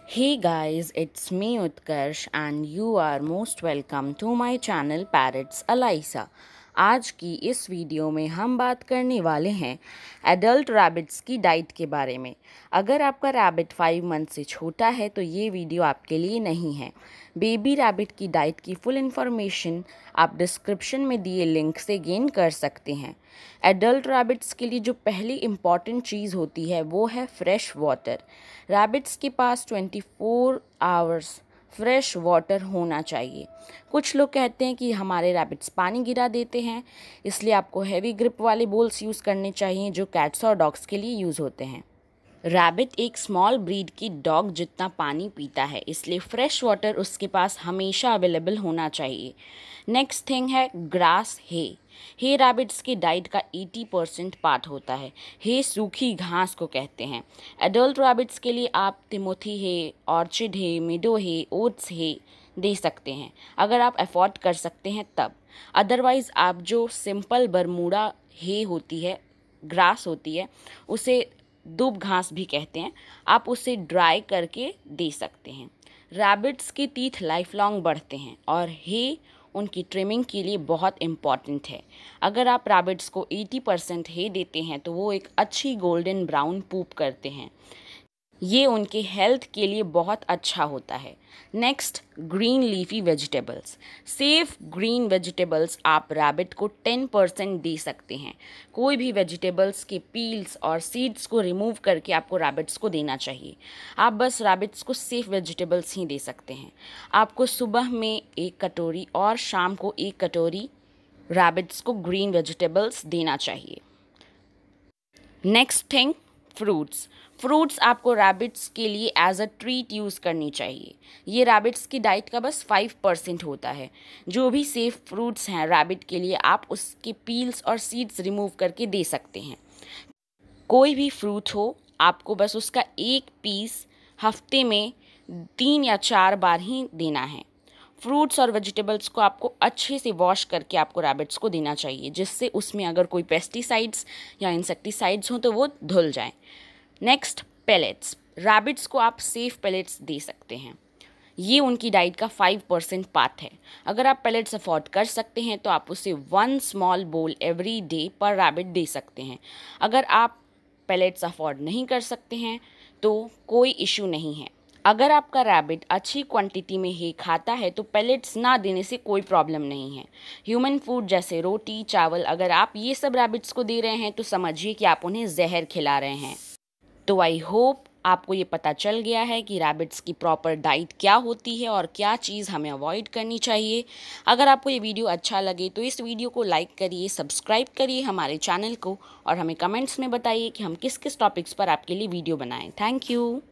Hey guys, it's me Utkarsh and you are most welcome to my channel Parrots Alyssa। आज की इस video में हम बात करने वाले हैं एडल्ट रैबिट्स की डाइट के बारे में। अगर आपका रैबिट 5 मंथ से छोटा है तो ये वीडियो आपके लिए नहीं है। बेबी रैबिट की डाइट की फुल इन्फॉर्मेशन आप डिस्क्रिप्शन में दिए लिंक से गेन कर सकते हैं। एडल्ट रैबिट्स के लिए जो पहली इम्पॉर्टेंट चीज़ होती है वो है फ्रेश वाटर। रैबिट्स के पास 24 आवर्स फ्रेश वाटर होना चाहिए। कुछ लोग कहते हैं कि हमारे रैबिट्स पानी गिरा देते हैं, इसलिए आपको हैवी ग्रिप वाले बोल्स यूज़ करने चाहिए जो कैट्स और डॉग्स के लिए यूज़ होते हैं। रैबिट एक स्मॉल ब्रीड की डॉग जितना पानी पीता है, इसलिए फ्रेश वाटर उसके पास हमेशा अवेलेबल होना चाहिए। नेक्स्ट थिंग है ग्रास हे रैबिट्स की डाइट का 80% पार्ट होता है। हे सूखी घास को कहते हैं। एडल्ट रैबिट्स के लिए आप Timothy hay, orchard hay, meadow hay, oats hay दे सकते हैं अगर आप अफोर्ड कर सकते हैं तब। अदरवाइज़ आप जो सिंपल बरमूडा हे होती है, ग्रास होती है, उसे दूब घास भी कहते हैं, आप उसे ड्राई करके दे सकते हैं। रैबिट्स के टीथ लाइफ लॉन्ग बढ़ते हैं और हे उनकी ट्रिमिंग के लिए बहुत इम्पॉर्टेंट है। अगर आप रैबिट्स को 80% हे देते हैं तो वो एक अच्छी गोल्डन ब्राउन पूप करते हैं। ये उनके हेल्थ के लिए बहुत अच्छा होता है। Next, green leafy vegetables. Safe green vegetables आप रैबिट को 10% दे सकते हैं। कोई भी वेजिटेबल्स के पील्स और सीड्स को रिमूव करके आपको रैबिट्स को देना चाहिए। आप बस रैबिट्स को सेफ वेजिटेबल्स ही दे सकते हैं। आपको सुबह में 1 कटोरी और शाम को 1 कटोरी रैबिट्स को ग्रीन वेजिटेबल्स देना चाहिए। नेक्स्ट थिंग, फ्रूट्स आपको रैबिट्स के लिए एज अ ट्रीट यूज़ करनी चाहिए। ये रैबिट्स की डाइट का बस 5% होता है। जो भी सेफ फ्रूट्स हैं रैबिट के लिए आप उसके पील्स और सीड्स रिमूव करके दे सकते हैं। कोई भी फ्रूट हो, आपको बस उसका 1 पीस हफ्ते में 3 या 4 बार ही देना है। फ्रूट्स और वेजिटेबल्स को आपको अच्छे से वॉश करके आपको रैबिट्स को देना चाहिए, जिससे उसमें अगर कोई पेस्टिसाइड्स या इंसेक्टिसाइड्स हों तो वो धुल जाएं। Next, pellets. रैबिट्स को आप सेफ पेलेट्स दे सकते हैं। ये उनकी डाइट का 5% पार्ट है। अगर आप पेलेट्स अफोर्ड कर सकते हैं तो आप उसे 1 स्मॉल बोल एवरी डे पर रैबिट दे सकते हैं। अगर आप पेलेट्स अफोर्ड नहीं कर सकते हैं तो कोई इशू नहीं है। अगर आपका रैबिट अच्छी क्वांटिटी में हे खाता है तो पेलेट्स ना देने से कोई प्रॉब्लम नहीं है। ह्यूमन फूड जैसे रोटी, चावल, अगर आप ये सब रैबिट्स को दे रहे हैं तो समझिए कि आप उन्हें जहर खिला रहे हैं। तो आई होप आपको ये पता चल गया है कि रैबिट्स की प्रॉपर डाइट क्या होती है और क्या चीज़ हमें अवॉइड करनी चाहिए। अगर आपको ये वीडियो अच्छा लगे तो इस वीडियो को लाइक करिए, सब्सक्राइब करिए हमारे चैनल को और हमें कमेंट्स में बताइए कि हम किस किस टॉपिक्स पर आपके लिए वीडियो बनाएं। Thank you.